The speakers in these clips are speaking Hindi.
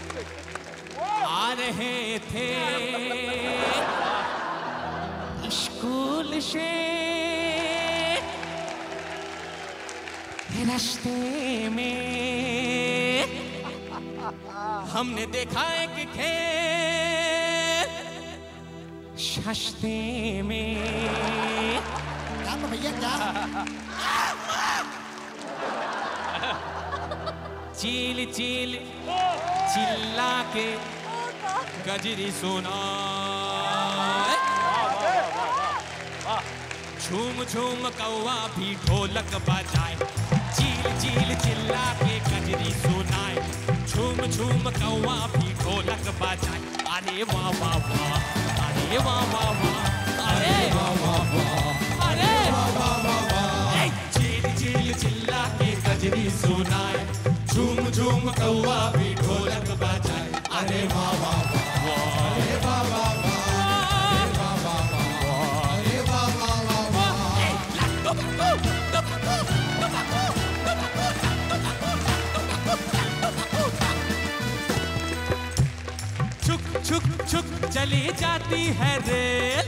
आ रहे थे स्कूल से रास्ते में हमने देखा एक खेल सस्ते में। क्या भैया क्या? चील चील चिल्ला के गजरी सुना, झूम झूम कौवा भी ढोलक बजाए। चील चील चिल्ला के गजरी सुनाए, झूम झूम कौवा भी ढोलक बजाए। अरे वाह वाह वाह, अरे वाह वाह वाह, अरे वाह वाह वाह, अरे वाह वाह वाह। चील चील चिल्ला के गजरी सुनाए, झूम झूम कौवा भी ढोलक बजाए। अरे वाह वाह वाह, अरे वाह वाह वाह, अरे वाह वाह वाह, अरे वाह वाह वाह। छुक छुक छुक चली जाती है रेल,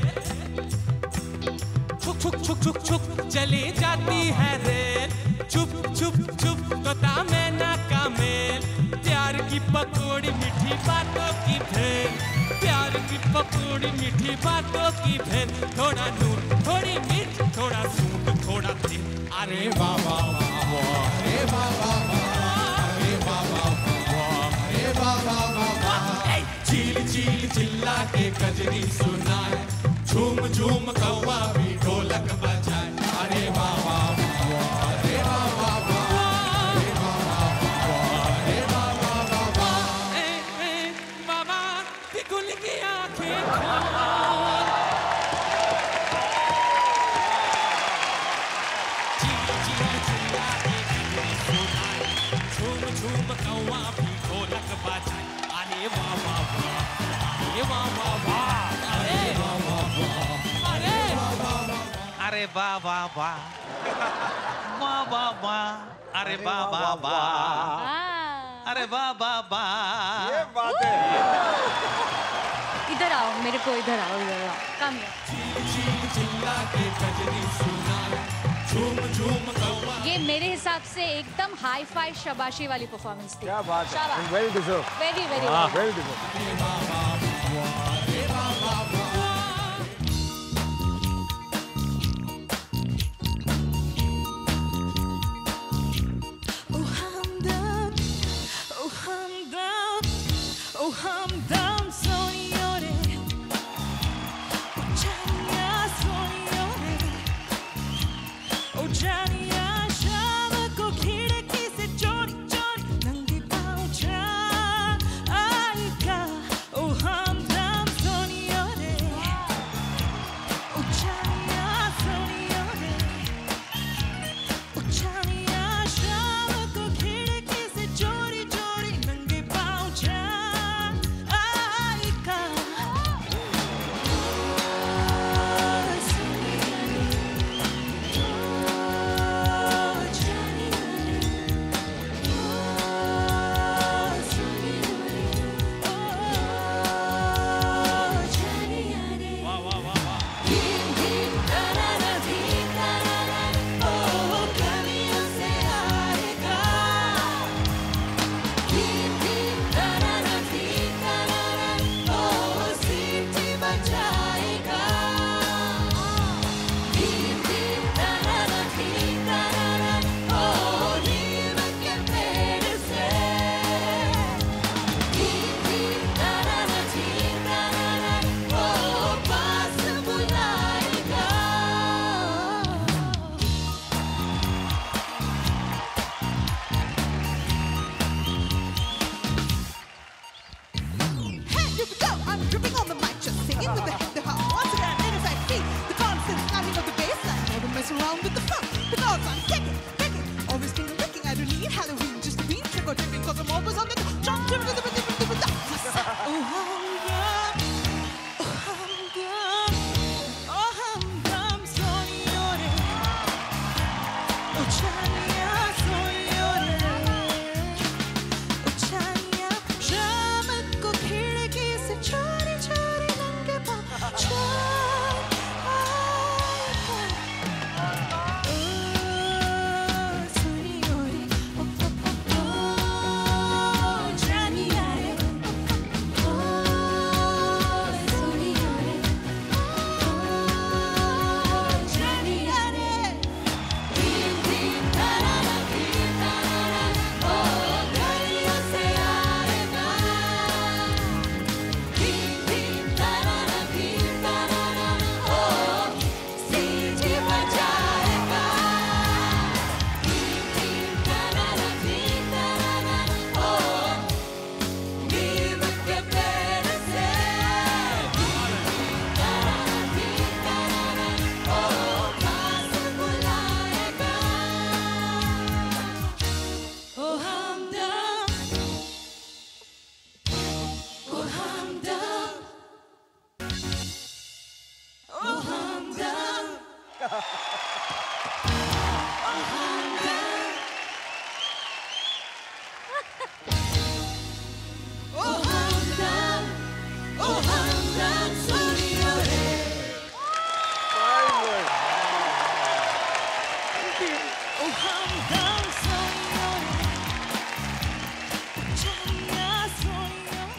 छुक छुक छुक छुक छुक चली जाती है रेल। छुप छुप छुप तोता मैना का मेल, प्यार की पकौड़ी मीठी बातों की भेल, प्यार की पकौड़ी मीठी बातों की भेल। थोड़ा नून थोड़ी मिर्च थोड़ा सूप थोड़ा तेल। अरे वाह वाह वाह, अरे वाह वाह वाह, अरे वाह वाह वाह, अरे वाह वाह वाह। चील चील चिल्ला के गजरी सुनाए, झूम झूम कौवा भी ढोलक बजाए। अरे वाह वाह वाह, अरे वाह वाह वाह, अरे वाह वाह वाह, अरे वाह वाह वाह। बाबा बिगुल की आंखें खोल, चील चील चिल्ला के गजरी सुनाए, झूम झूम कौवा भी ढोलक बजाए। अरे वाह वाह वाह, अरे वाह वाह वाह, अरे वाह वाह वाह, अरे वाह वाह वाह, अरे वाह वाह वाह, वाह वाह वाह, अरे वाह वाह वाह, अरे वाह वाह वाह। ये बात है। इधर आओ, मेरे को इधर आओ, इधर आओ, कम चील चील चिल्ला के गजरी सुनाए, झूम झूम कौवा। ये मेरे हिसाब से एकदम हाई फाई शाबाशी वाली परफॉर्मेंस थी। क्या बात है, very deserve, very very very deserve. अरे वाह वाह वाह, अरे वाह वाह वाह।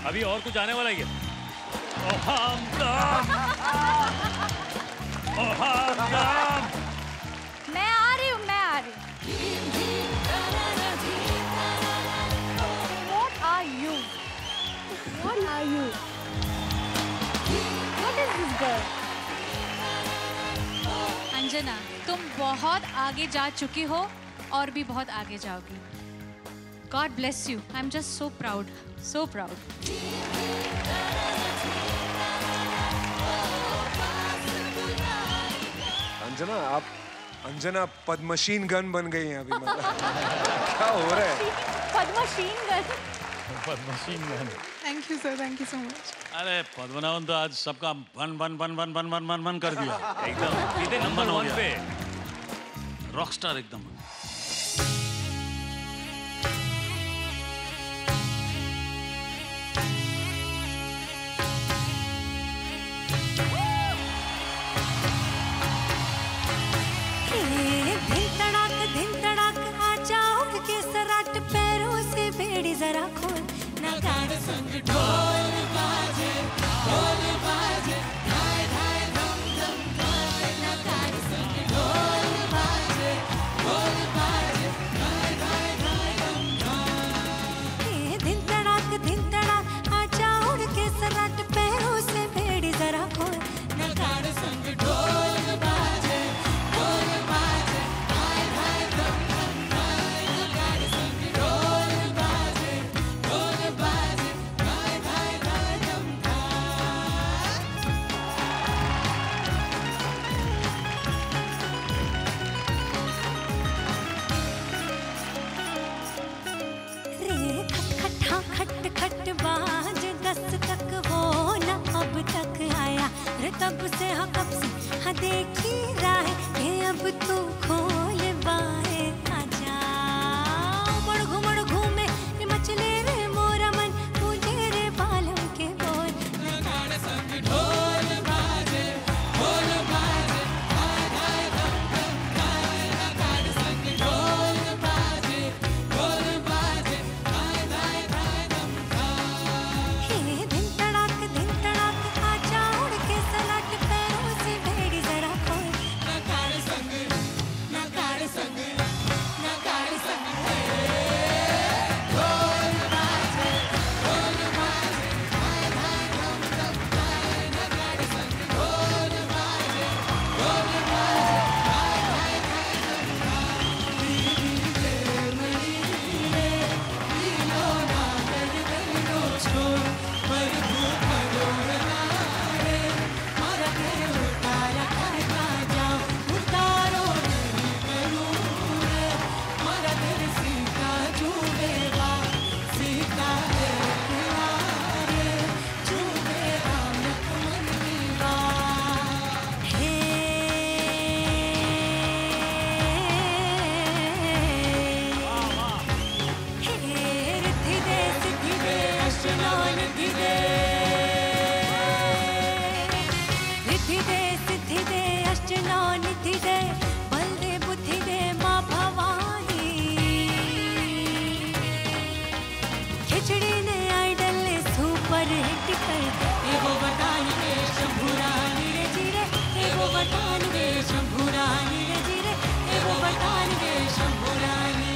अभी और कुछ आने वाला ही है। मैं आ रही हूँ, मैं आ रही हूँ। What are you? What are you? What is this girl? Anjana, तुम बहुत आगे जा चुकी हो और भी बहुत आगे जाओगी। God bless you. I'm just so proud. So proud. Anjana पद्मशीन गन बन गई हैं अभी। मतलब क्या हो रहा है? पद्मशीन गन। पद्मशीन gun. Thank you sir, thank you so much. अरे पद्मनाभन तो आज सबका बन बन बन बन बन बन बन बन कर दिया। एकदम सीधे नंबर 1 पे। रॉकस्टार एकदम। दिन तड़ाक आ जाओ के सराट पैरों से बेड़ी जरा खोल नगाड़ संग ढोल बाजे धाय धाय धम धम धाय नगाड़ संग ढोल बाजे धाय धाय धम धाय। दिन तड़ाक आ जाओ के सराट पैरों से बेड़ी जरा खोल नगाड़ संग ढोल बाजे बाज 10 तक हो न अब तक आया रे तब से हाँ कब से हाँ देखी राह ये अब तू खोल बाहे आजा। उमड़ घूमे रे मचले रे मोरा मन तुझे रे बालम के बोल नगाड़ संग ढोल बाजे हाय हाय धम धम हाय नगाड़ संग ढोल बाजे हाय हाय धम दिन तड़ाक आ जाओ के सलाट पैरों से बेड़ी जरा खोल नगाड़ संग ढोल बाजे हाय हाय धम धम हाय नगाड़ संग ढोल बाजे हाय हाय धम लो ना कर लो छोड़ पर भूखो ना रे मारा के उतारा करवा जाओ उतारो नहीं करूँ रे मारा दिल सीता चूबेगा सीता है प्यारे चूबेगा मुकमनीवा हे रिथिदे सिद्धिदे अष्टनान दिदे रिथिदे सिद्धिदे अष्टनान दिदे बलदे बुद्धिदे माँ भवानी खिचड़ी ने आइडल ने सुपर हिट कर एगो बतान रे शंभुरानी रे जीरे एगो बतान रे शंभुरानी रे जीरे एगो बतान रे शंभुरानी।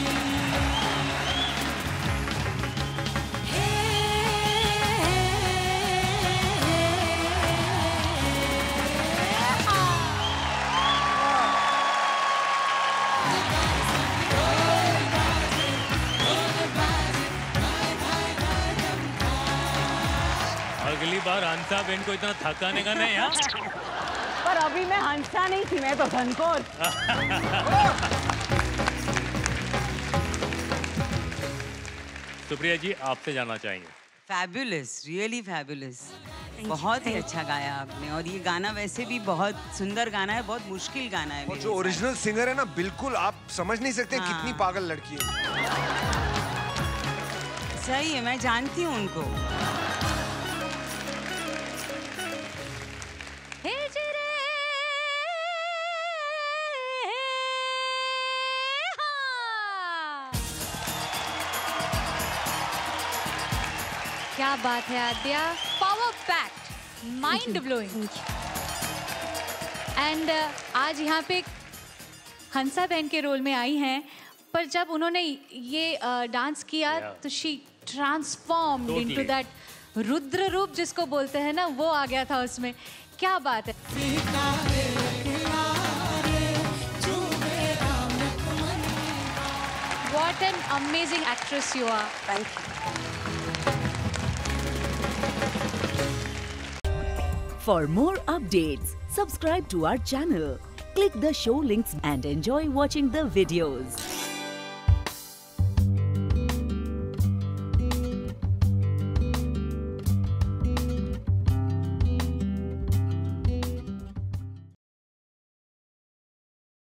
अगली बार हंसा बहन को इतना थकाने का नहीं। हाँ पर अभी मैं हंसा नहीं थी, मैं तो धनकोर। सुप्रिया जी आपसे जानना चाहेंगे। Fabulous, really fabulous. बहुत ही अच्छा गाया आपने और ये गाना वैसे भी बहुत सुंदर गाना है, बहुत मुश्किल गाना है। और जो ओरिजिनल सिंगर है ना, बिल्कुल आप समझ नहीं सकते कितनी पागल लड़की है। सही है, मैं जानती हूँ उनको। क्या क्या बात है Aadya, power packed, mind blowing. And आज यहाँ पे हंसा बहन के रोल में आई हैं, पर जब उन्होंने ये डांस किया तो she transformed into that Rudra रूप जिसको बोलते हैं ना, वो आ गया था उसमें। क्या बात है। What an amazing actress you are. Thank you. For more updates, subscribe to our channel, click the show links and enjoy watching the videos.